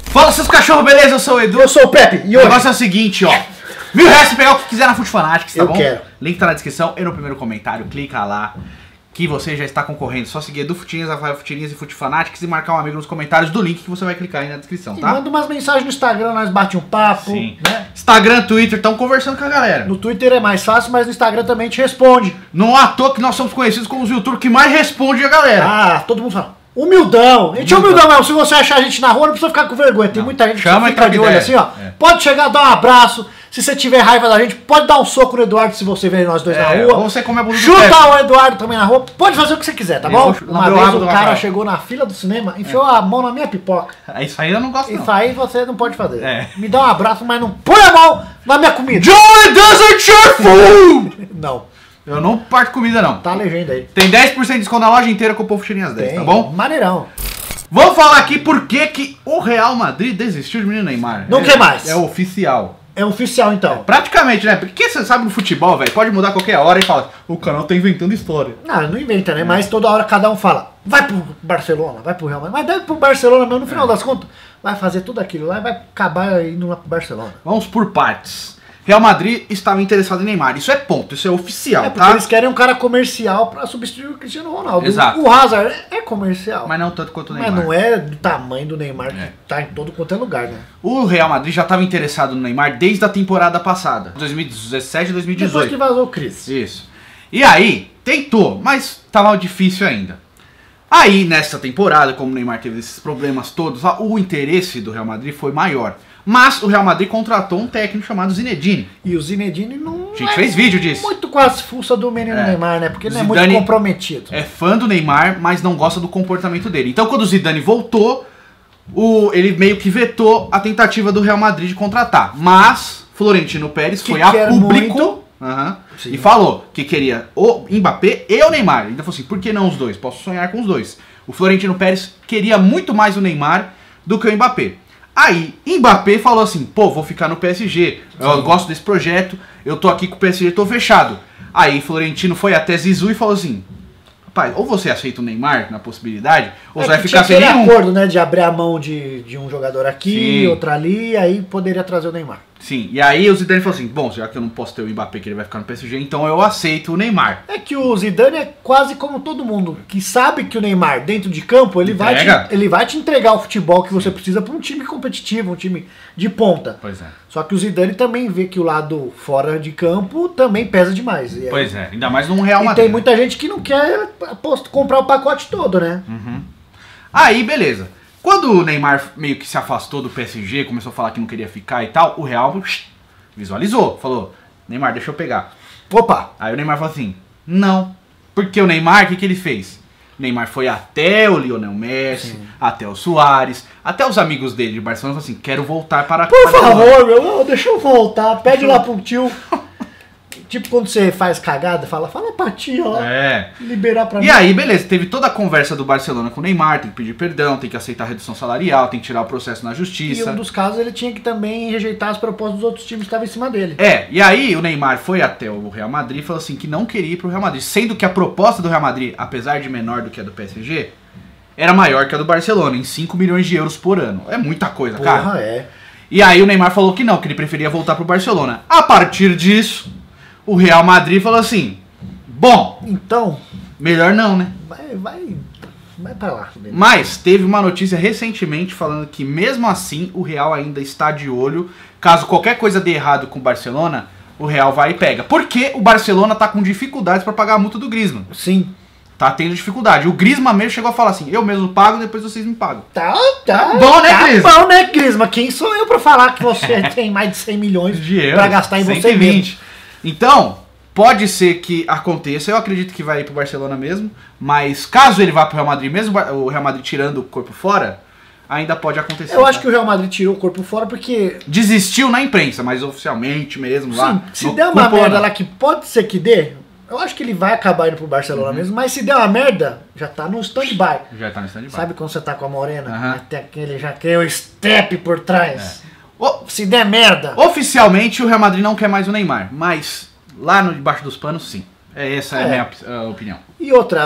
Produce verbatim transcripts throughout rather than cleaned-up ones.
Fala, seus cachorros, beleza? Eu sou o Edu. Eu sou o Pepe. E o hoje... negócio é o seguinte, ó. Mil reais pra pegar o que quiser na Fute Fanatics, tá eu bom? Quero. Link tá na descrição e no primeiro comentário. Clica lá que você já está concorrendo. Só seguir Edu Futirinhas, Rafael Futirinhas e Fute Fanatics e marcar um amigo nos comentários do link que você vai clicar aí na descrição, tá? E manda umas mensagens no Instagram, nós bate um papo. Sim. Né? Instagram, Twitter, estão conversando com a galera. No Twitter é mais fácil, mas no Instagram também a gente responde. Não é à toa que nós somos conhecidos como os youtubers que mais respondem a galera. Ah, todo mundo fala. Humildão. A gente é humildão mesmo. Se você achar a gente na rua, não precisa ficar com vergonha. Tem Não. muita gente Chama que fica e de olho ideia. assim, ó. É. Pode chegar, dar um abraço. Se você tiver raiva da gente, pode dar um soco no Eduardo se você ver nós dois É, na rua. ou você come a blusa do Chuta Pepe. o Eduardo também na rua. Pode fazer o que você quiser, tá Eu bom? vou Uma lamber o vez rabo o do cara Rafael. chegou na fila do cinema, enfiou a mão na minha pipoca. É. Isso aí eu não gosto, não. Isso aí você não pode fazer. É. Me dá um abraço, mas não põe a mão na minha comida. Joey doesn't share food! Não, Eu não parto comida, não. tá a legenda aí. Tem dez por cento de desconto na loja inteira com o Povo Futirinhas dez, tá bom? Maneirão. Vamos falar aqui por que que o Real Madrid desistiu de menino Neymar. Não é, quer mais. É oficial. É oficial então. Praticamente, né? Porque você sabe no futebol, velho, pode mudar qualquer hora e fala, o canal tá inventando história. Não, não inventa, né? Mas toda hora cada um fala, vai pro Barcelona, vai pro Real Madrid. Mas deve pro Barcelona mesmo, no final É. das contas, vai fazer tudo aquilo lá e vai acabar indo lá pro Barcelona. Vamos por partes. Real Madrid estava interessado em Neymar. Isso é ponto, isso é oficial, É porque tá? eles querem um cara comercial pra substituir o Cristiano Ronaldo. Exato. O Hazard é comercial. Mas não tanto quanto o Mas Neymar. não é do tamanho do Neymar que É. tá em todo quanto é lugar, né? O Real Madrid já estava interessado no Neymar desde a temporada passada, dois mil e dezessete e dois mil e Depois que dezoito. vazou o Cris. Isso. E aí, tentou, mas tava difícil ainda. Aí, nessa temporada, como o Neymar teve esses problemas todos, lá, o interesse do Real Madrid foi maior. Mas o Real Madrid contratou um técnico chamado Zinedine. E o Zinedine não A gente é fez vídeo disso. muito com as fuças do menino É. Neymar, né? Porque ele não é Zidane muito comprometido. É fã do Neymar, mas não gosta do comportamento dele. Então, quando o Zidane voltou, o, ele meio que vetou a tentativa do Real Madrid de contratar. Mas Florentino Pérez Que foi a quer público muito. aham, Sim. e falou que queria o Mbappé e o Neymar. Ele falou assim, por que não os dois? Posso sonhar com os dois. O Florentino Pérez queria muito mais o Neymar do que o Mbappé. Aí, Mbappé falou assim, pô, vou ficar no P S G, eu Sim. gosto desse projeto, eu tô aqui com o P S G, tô fechado. Aí, Florentino foi até Zizou e falou assim, rapaz, ou você aceita o Neymar na possibilidade, ou É você vai que ficar tinha sem aquele nenhum. acordo, né, de abrir a mão de, de um jogador aqui, Sim. outro ali, aí poderia trazer o Neymar. Sim, e aí o Zidane falou assim, bom, já que eu não posso ter o Mbappé que ele vai ficar no P S G, então eu aceito o Neymar. É que o Zidane é quase como todo mundo, que sabe que o Neymar, dentro de campo, ele, vai Entrega. te, ele vai te entregar o futebol que você precisa para um time competitivo, um time de ponta. Pois é. Só que o Zidane também vê que o lado fora de campo também pesa demais. E aí- Pois é, ainda mais num Real E Madrid. tem muita gente que não quer aposto, comprar o pacote todo, né? Aí, beleza. Quando o Neymar meio que se afastou do P S G, começou a falar que não queria ficar e tal, o Real visualizou, falou, Neymar, deixa eu pegar. Opa! Aí o Neymar falou assim, não. Porque o Neymar, o que, que ele fez? O Neymar foi até o Lionel Messi, Sim. até o Soares, até os amigos dele de Barcelona, falou assim, quero voltar para... Por para favor, meu, não, deixa eu voltar. Pede lá pro tio. Tipo quando você faz cagada, fala, fala pra tia, ó. É. Liberar pra E mim. aí, beleza, teve toda a conversa do Barcelona com o Neymar, tem que pedir perdão, tem que aceitar a redução salarial, tem que tirar o processo na E justiça. um dos casos ele tinha que também rejeitar as propostas dos outros times que estavam em cima dele. É, e aí o Neymar foi até o Real Madrid e falou assim que não queria ir pro Real Madrid, sendo que a proposta do Real Madrid, apesar de menor do que a do P S G, era maior que a do Barcelona, em cinco milhões de euros por ano. É muita coisa, cara. Porra, é. E aí o Neymar falou que não, que ele preferia voltar pro Barcelona. A partir disso, o Real Madrid falou assim, bom, Então, melhor não, né? vai, vai, vai pra lá. Dele. Mas teve uma notícia recentemente falando que mesmo assim o Real ainda está de olho. Caso qualquer coisa dê errado com o Barcelona, o Real vai e pega. Porque o Barcelona tá com dificuldades para pagar a multa do Griezmann. Sim. Tá tendo dificuldade. O Griezmann mesmo chegou a falar assim, eu mesmo pago, depois vocês me pagam. Tá, tá. bom, né, tá Cris? bom, né, Cris? Mas quem sou eu pra falar que você tem mais de cem milhões De euros. pra gastar em você cento e vinte. mesmo? Então, pode ser que aconteça. Eu acredito que vai ir pro Barcelona mesmo. Mas caso ele vá pro Real Madrid, mesmo o Real Madrid tirando o corpo fora, ainda pode acontecer. Eu acho tá? que o Real Madrid tirou o corpo fora porque... Desistiu na imprensa, mas oficialmente mesmo lá. Sim, se no der uma cúpula, merda não. lá que pode ser que dê, eu acho que ele vai acabar indo pro Barcelona Uhum. mesmo, mas se der uma merda, já tá no stand-by. Já tá no stand-by. Sabe quando você tá com a morena? Aham. Até aquele já quer o step por trás. O- Se der merda. Oficialmente o Real Madrid não quer mais o Neymar, mas lá no debaixo dos panos sim. É, essa é a É. minha op- uh, opinião. E outra,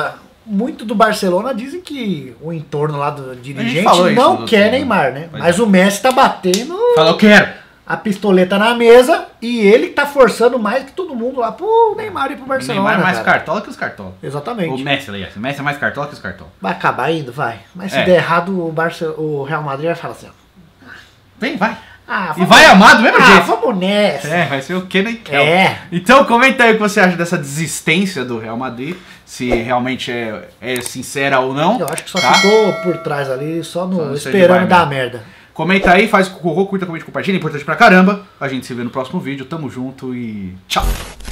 muito do Barcelona dizem que o entorno lá do dirigente falou isso não no quer outro- Neymar, né? Pois Mas o Messi tá batendo Falou, eu quero. a pistoleta na mesa e ele tá forçando mais que todo mundo lá pro Neymar e pro O Barcelona. Neymar é mais cara. cartola que os cartola. O Exatamente. Messi, aliás. O Messi é mais cartola que os cartola. Vai acabar indo, vai. Mas se É. der errado, o, Barce... o Real Madrid vai falar assim, ó. Vem, vai. Ah, E vai amar do mesmo ah, jeito. vamos nessa. É, vai ser o que nem quer. É. Então comenta aí o que você acha dessa desistência do Real Madrid. Se realmente é, é sincera ou não. Eu acho que só tá? ficou por trás ali, só no Só no esperando Sede dar Bar merda. Comenta aí, faz cocô, curta, comente, compartilha. É importante pra caramba. A gente se vê no próximo vídeo. Tamo junto e tchau.